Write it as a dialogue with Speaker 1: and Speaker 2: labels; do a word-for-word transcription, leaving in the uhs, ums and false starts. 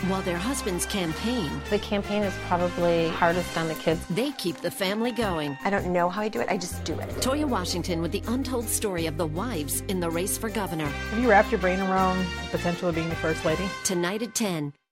Speaker 1: while their husbands campaign.
Speaker 2: The campaign is probably hardest on the kids.
Speaker 1: They keep the family going.
Speaker 3: I don't know how I do it, I just do it.
Speaker 1: Toya Washington with the untold story of the wives in the race for governor.
Speaker 4: Have you wrapped your brain around the potential of being the First Lady?
Speaker 1: Tonight at ten.